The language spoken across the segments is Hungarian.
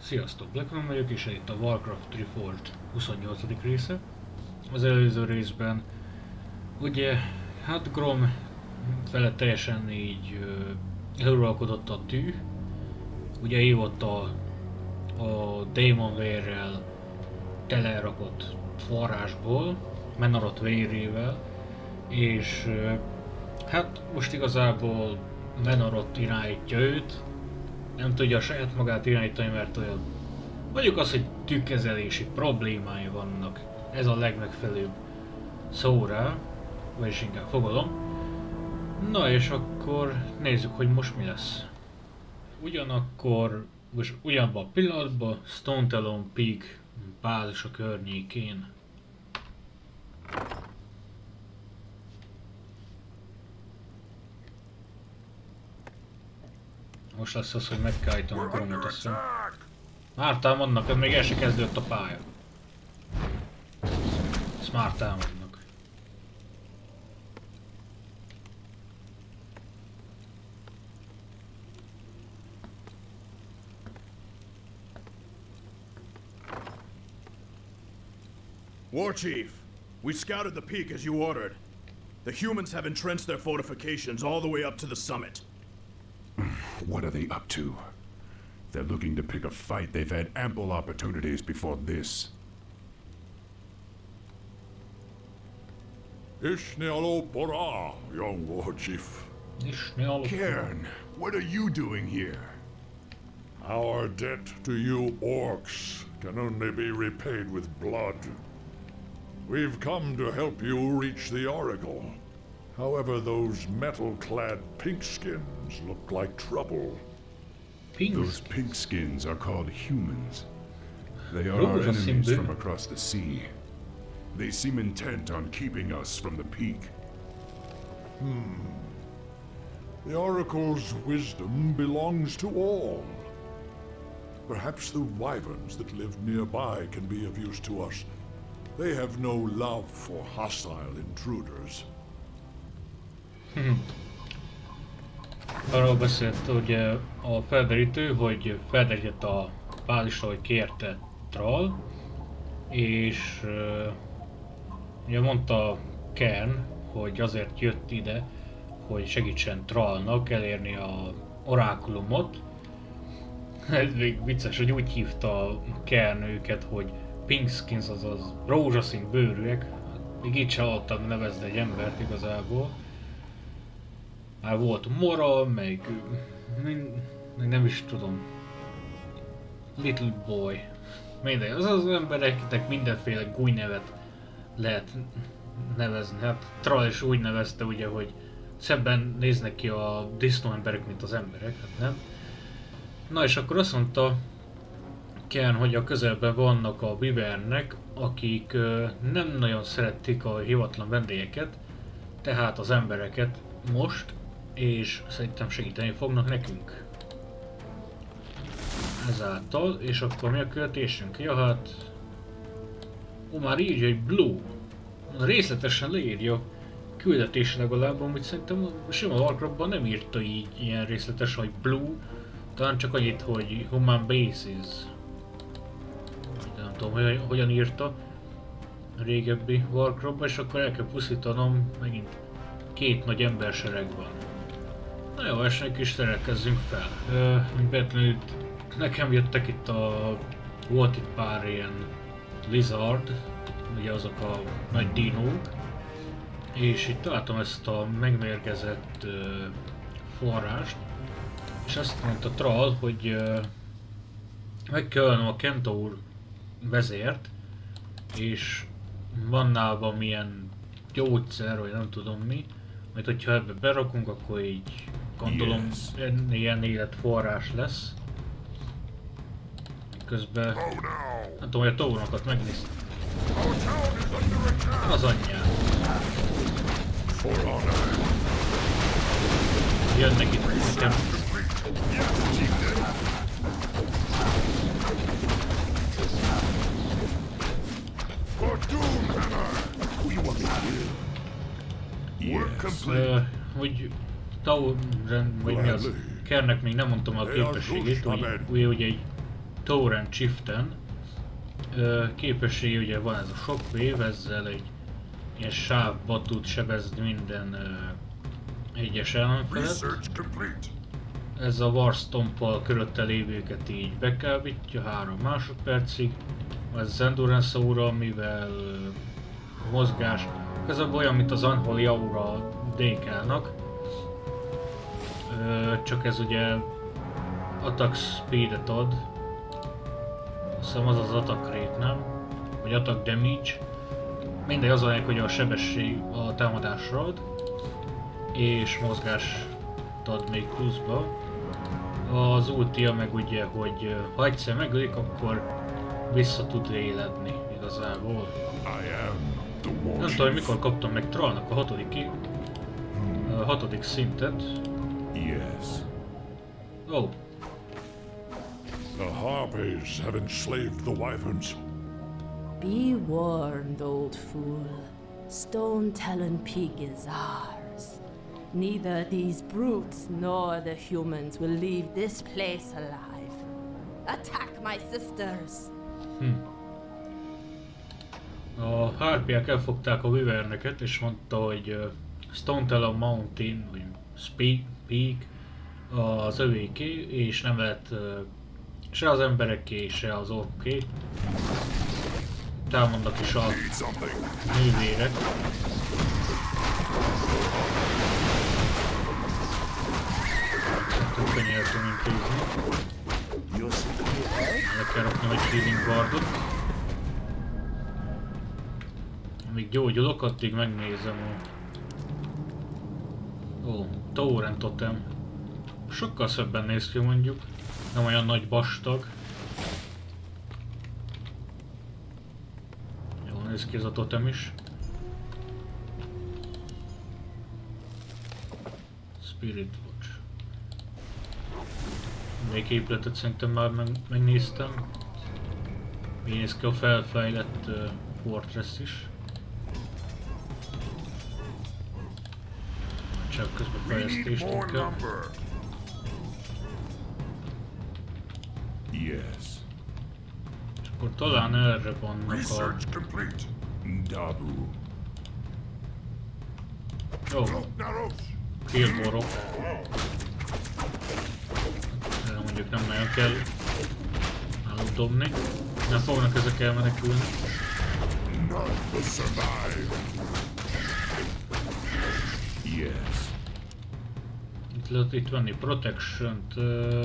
Sziasztok, Blackman vagyok, és itt a Warcraft Reforged 28. része. Az előző részben ugye, hát Grom felett teljesen így eluralkodott a tű. Ugye ívott a Demonvérrel telerakott forrásból, Menarot vérével, és hát most igazából Menarot irányítja őt, nem tudja saját magát irányítani, mert olyan mondjuk az, hogy tűkezelési problémái vannak. Ez a legmegfelelőbb szó rá, vagyis inkább fogalom. Na és akkor nézzük, hogy most mi lesz. Ugyanakkor, most ugyanabban a pillanatban Stone Talon Peak bázis a környékén. Most lesz az, hogy meg kell állítanom a Gromot, azt hiszem. Már támadnak, ez még el se kezdődött a pálya. Ezt már támadnak. War Chief, we scouted the peak as you ordered. The humans have entrenched their fortifications all the way up to the summit. What are they up to? If they're looking to pick a fight, they've had ample opportunities before this. Ishnialo Bora, young war chief. Cairn, what are you doing here? Our debt to you orcs can only be repaid with blood. We've come to help you reach the Oracle. However, those metal-clad pinkskins look like trouble. Those pinkskins are called humans. They are our enemies from across the sea. They seem intent on keeping us from the peak. The Oracle's wisdom belongs to all. Perhaps the wyverns that live nearby can be of use to us. They have no love for hostile intruders. Arról beszélt ugye a felderítő, hogy felderített a bázisra, hogy kérte Troll, és ugye mondta Cairn, hogy azért jött ide, hogy segítsen Trollnak elérni a orákulumot. Ez még vicces, hogy úgy hívta Cairn őket, hogy Pinkskins, azaz rózsaszín bőrűek. Még így sem hallottam nevezni egy embert igazából. Már volt Mora, meg nem is tudom. Little Boy. Mindegy, az embereknek mindenféle gúj nevet lehet nevezni. Hát Troll is úgy nevezte ugye, hogy szebben néznek ki a disznó emberek, mint az emberek, hát nem. Na és akkor azt mondta Cairn, hogy a közelben vannak a Wyvernek, akik nem nagyon szerették a hivatlan vendégeket, tehát az embereket most, és szerintem segíteni fognak nekünk. Ezáltal, és akkor mi a küldetésünk? Ja hát... már írja, hogy Blue. Részletesen leírja küldetés legalább, amit szerintem sima Warcraftban nem írta így ilyen részletes, hogy Blue. Talán csak annyit, hogy Human Bases. Nem tudom, hogyan írta a régebbi Warcraftban, és akkor el kell pusztítanom, megint két nagy embersereg van. Na jó, esnek is szerelkezzünk fel. Véletlenül nekem jöttek itt volt itt pár ilyen lizard, ugye azok a nagy dinók, és itt találtam ezt a megmérgezett forrást, és azt mondta Troll, hogy meg kell ölnöm a Kentaur vezért, és van nálam milyen gyógyszer, vagy nem tudom mi, mert hogyha ebbe berakunk, akkor így gondolom ilyen életforrás lesz. Közben nem tudom, hogy a tónokat megnéztem. Az anyját. Jönnek itt nekem. Hogy Tauren, vagy mi az? Cairnnek még nem mondtam a képességét, hogy ugye egy Torrent Chieftain. Képessége ugye van ez a Shockwave, ezzel egy ilyen sávba tud sebezni minden egyes ellenfelet. Ez a Warstomp-al körötte lévőket így bekábítja 3 másodpercig. Ez az Endurance Aura, amivel mozgás, ez olyan, mint az Unholy Aura DK-nak. Csak ez ugye Attack Speed-et ad. Azt hiszem az az Attack Rate, nem? Vagy Attack Damage. Mindegy, az a hogy a sebesség a támadásra ad. És mozgást ad még pluszba. Az ultia meg ugye, hogy ha egyszer megölik, akkor vissza tud éledni igazából. Nem tudom, hogy mikor kaptam meg Trollnak a 6. szintet. Yes. Oh. The Harpies have enslaved the Wyverns. Be warned, old fool. Stone Talon Peak is ours. Neither these brutes nor the humans will leave this place alive. Attack my sisters! A Harpiák elfogták a Wyverneket és mondta, hogy Stone Talon Mountain, vagy Peak az övéké, és nem lehet se az embereké, se az orkoké. Támadnak is a nővérek. Több könnyűen tudom intézni. Le kell raknom egy healing wardot. Amíg gyógyulok, addig megnézem a... Ó, Torrent Totem. Sokkal szebben néz ki mondjuk. Nem olyan nagy vastag. Jól néz ki ez a totem is. Spirit Watch. Még épületet szerintem már megnéztem. Így néz ki a felfejlett Fortress is. Csak közben fejlesztést inkább. Yes. És akkor talán erre vannak a... Dabu. Jó. Killborok. Erre mondjuk nem nagyon kell náluk dobni. Nem fognak ezek elmenekülni. Yes. Itt lehet itt venni Protection-t.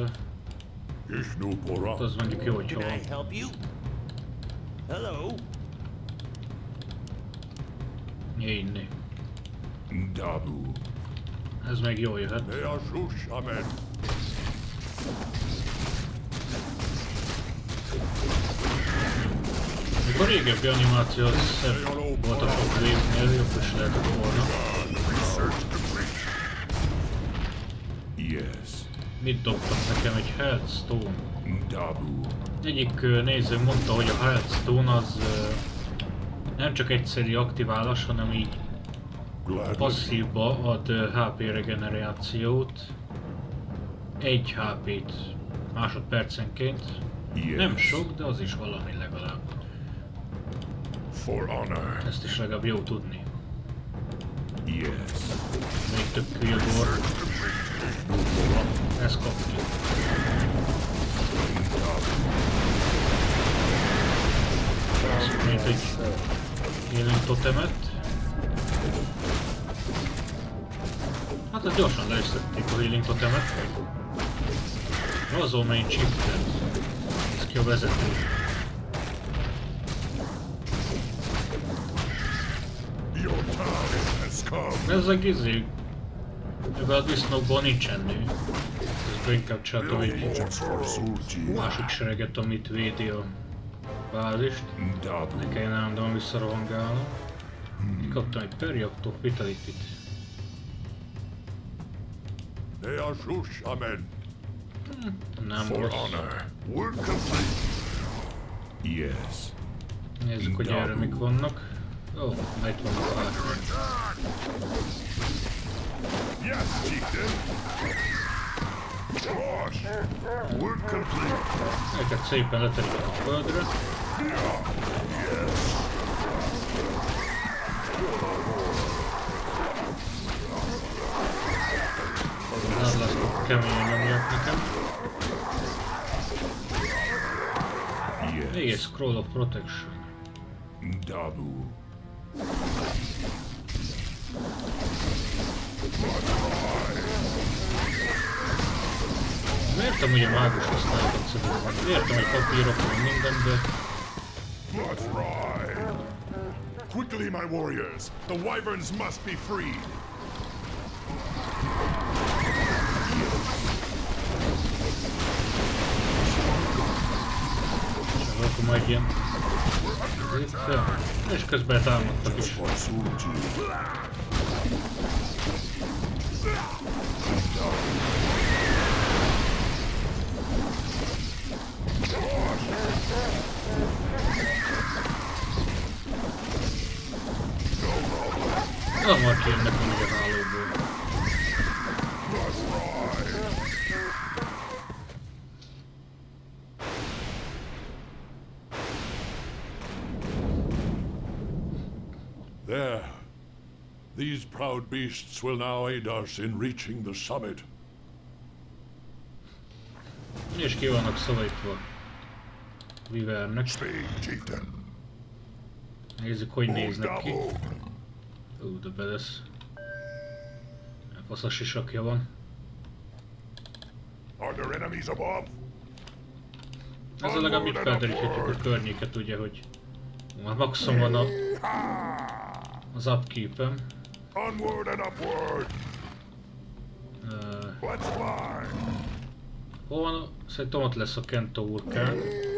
Az mondjuk jó, hogyha van. Inni. Dabu. Ez meg jól jöhet. Mikor régebbi animáció az szebb volt a sok végnél, jobb is lehetett volna. Yes. Mit dobtak nekem? Egy Healthstone. Dabu. Egyik néző mondta, hogy a Healthstone az nem csak egyszerű aktiválás, hanem így passzívba ad HP regenerációt. 1 HP-t másodpercenként. Yes. Nem sok, de az is valami legalább. For honor. Ezt is legalább jó tudni. Yes. Még több Killbor. Ezt kapjuk. Mint egy élünk totemet. Hát ezt gyorsan le is szedték a healing totemet. Razormain Chieftain. Ez ki a vezető. Ez a gizé. Ebben a disznókban nincsen nő. Közben inkább csináltam egy másik sereget, amit védi a bázist. Ne kelljen állandóan visszarohangálnom. Kaptam egy Periapt of Vitality-t. Nem rossz. Yes. Nézzük, hogy erre mik vannak. Ó, itt vannak hátra. Őket szépen letelik a földre. Nem lesz keményen nyomják nekem. Még egy Scroll of Protection. Dabu. Értem, hogy a mágus használják egyszerűen. Értem, hogy papírok van minden, de... Quickly, my warriors! The wyverns must be freed! És akkor majd ilyen... És közben támadtak is. Hamar kérnek mindig az állóból. There. These proud beasts will now aid us in reaching the summit. És ki vannak szavaitva Vivernek. Nézzük, hogy néznek ki. De bedesz. Faszas sisakja van. Ezzel legalább itt felderíthetjük a környéket, ugye, hogy már maximum van az upkeep-em. Hol van? Szerintem ott lesz a Kento Urkán.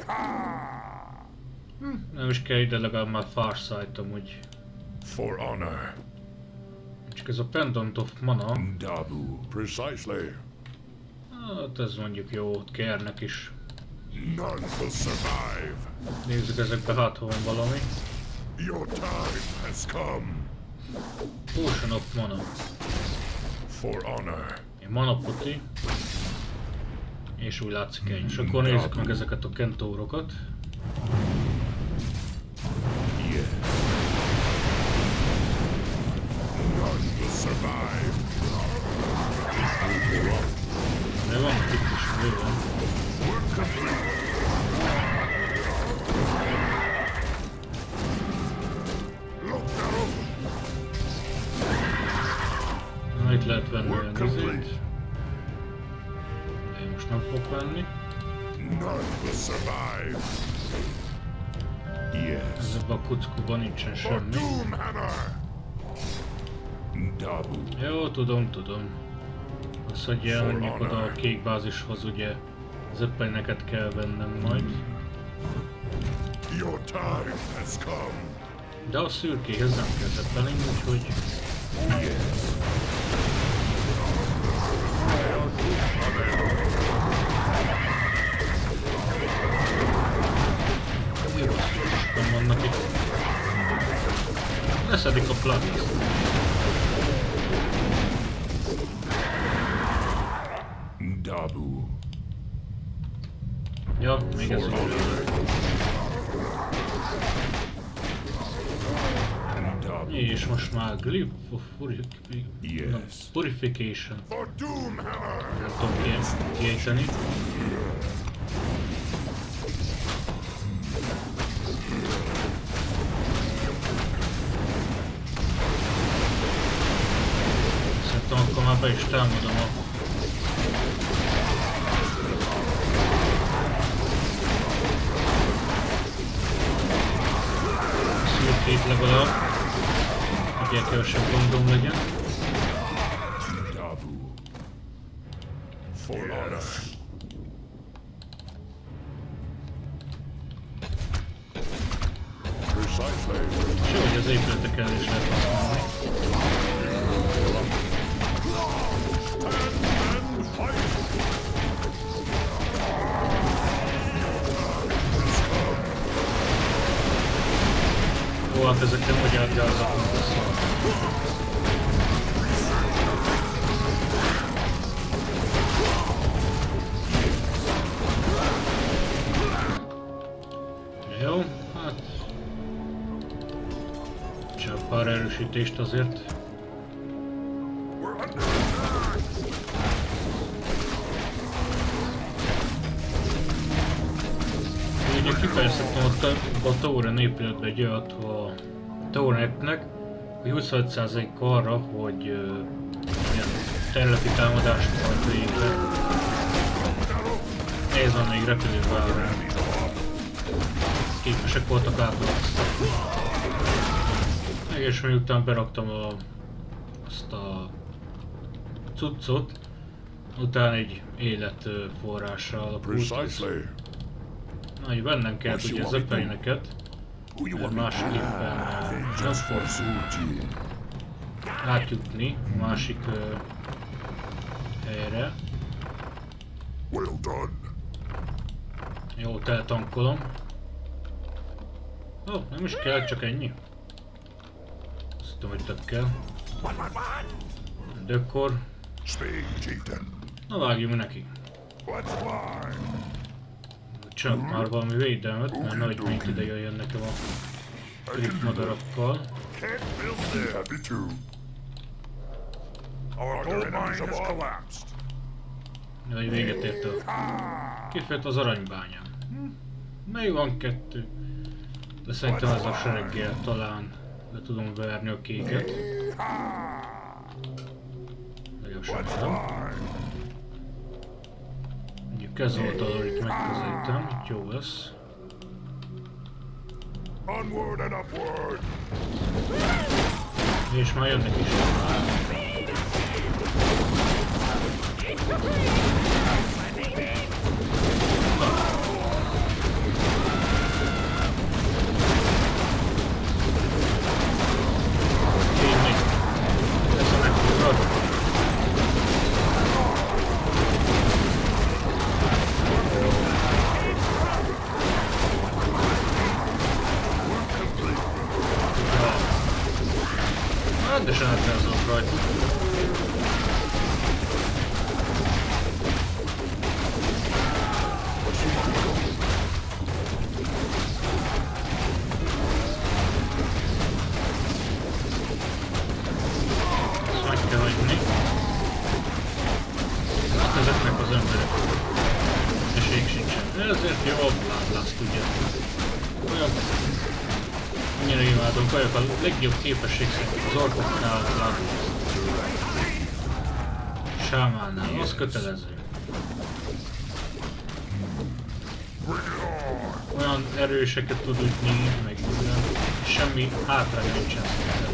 Nem is kell ide, legalább már Farsight amúgy. For honor. Csak ez a Pendant of Mana. Dabu. Precisely. Hát ez mondjuk jó, ott kérnek is. None will survive. Nézzük ezekbe, hát ha van valami. Your time has come. Potion of Mana. For honor. Mana poti. És úgy látszik egy. És akkor nézzük meg ezeket a kentórokat. De van itt is bőven. Na, itt lehet venni olyan izét. De most nem fog venni. Ezekben a kuckóban nincsen semmi. Jó, tudom. Az, hogy elmenjük oda a kék bázishoz, ugye zöppeneket kell vennem majd. De a szürkéhez nem kell zeppelin, úgyhogy... Sokan vannak itt. Leszedik a plugin. Dabu. Ja, még ez jó. És most már Glyph of Purification. Nem tudom kiejteni. Szerintem akkor már be is támadom a szürkét legalább, hogy ilyen kevesebb gondom legyen. És jó, hogy az épületekkel is lehet használni. Ó, hát ezek nem hogy átgázzatunk vissza. Csak pár erősítést azért. Ugye kifejeztettem a Tauren épületbe egy olyat a Taureneknek, hogy 25% arra, hogy ilyen területi támadást majd végre. Ez van még repülőváron. Képesek voltak átlagozni. És miután beraktam azt a cuccot, utána egy életforrásra alakult. Nagy bennem kellett ugye zöppelineket, mert másképpen átjutni a másik helyre. Jó, teltankolom. Ó, nem is kell, csak ennyi. Azt hittem, hogy több kell. De akkor... Na vágjunk neki. Csak már valami védelmet, mert nagy mint ide jöjjön nekem a kripmadarakkal. Jaj, véget ért el. Kifejt az aranybányán. Még van 2. De szerintem ez a sereggel talán le tudom verni a kéket. Nagyon sem. Mondjuk ez oldalról itt megközelítem, itt jó lesz. És már jönnek is. Rendesen átrázolok rajta. Ezt meg kell hagyni. Hát ezeknek az emberek esélyük sincsen. Ezért jobb láblász tudja. Olyan... Annyira imádom, vagyok a legjobb képesség szerint az orkoknál a láblász. Sámánál, az kötelező. Olyan erőseket tud ütni, meg minden, semmi hátránya nincsen szerintem.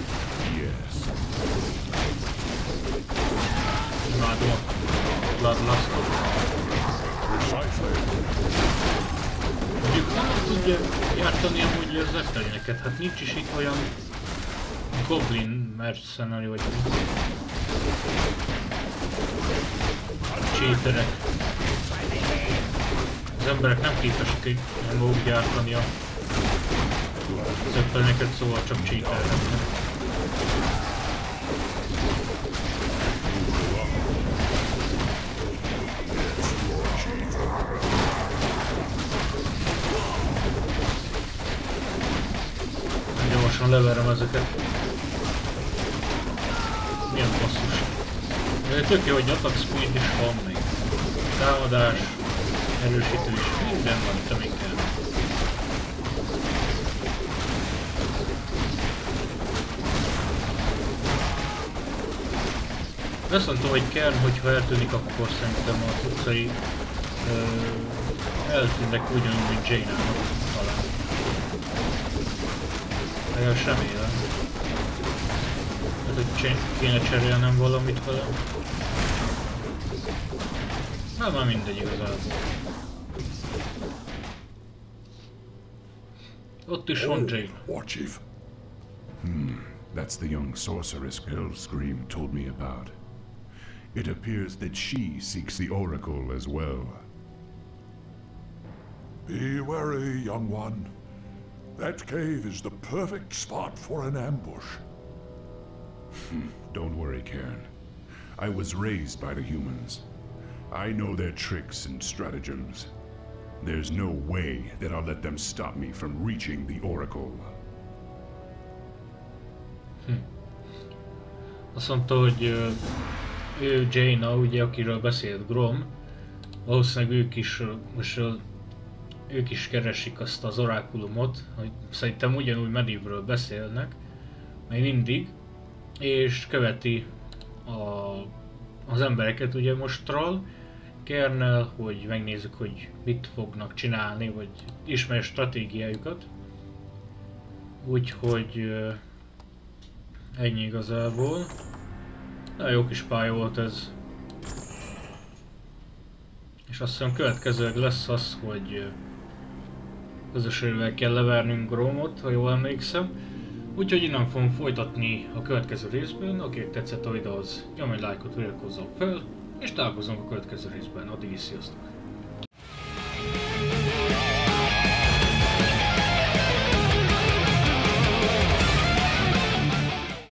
Imádom a Bloodlustot. Mondjuk nem tudja jártani amúgy az eftelineket, hát nincs is itt olyan Goblin mercenary vagy cheaterek. Az emberek nem képesek így maguk gyártani az eftelineket, szóval csak cheaterek. Gyorsan leverem ezeket. Milyen basszus. De tök jó, hogy attack speed is van még. Támadás, erősítő is, minden van itt, amíg kell. Azt mondtam, hogy kell, hogyha eltűnik, akkor szerintem a cuccai eltűnnek ugyanúgy, mint Jaina-nak talán. Legalább remélem. Hát, hogy kéne cserélnem valamit velem. Hát már mindegy igazából. Ott is van Jaina. What, Chief? That's the young sorceress Pillscream told me about. It appears that she seeks the Oracle as well. Be wary, young one. That cave is the perfect spot for an ambush. Don't worry, Cairn. I was raised by the humans. I know their tricks and stratagems. There's no way that I'll let them stop me from reaching the Oracle. Azt mondta, hogy ő Jaina, ugye, akiről beszélt Grom, valószínűleg ők is keresik azt az orákulumot, hogy szerintem ugyanúgy Medivhről beszélnek, még mindig, és követi az embereket ugye most Troll, Cairnnel, hogy megnézzük, hogy mit fognak csinálni, vagy ismerj stratégiájukat. Úgyhogy ennyi igazából. Nagyon jó kis pálya volt ez. És azt hiszem következőleg lesz az, hogy közösségvel kell levernünk Gromot, ha jól emlékszem. Úgyhogy innen fogom folytatni a következő részben. Akinek tetszett a videó, az nyomj egy lájkot, iratkozzon fel, és találkozunk a következő részben. Addig is sziasztok!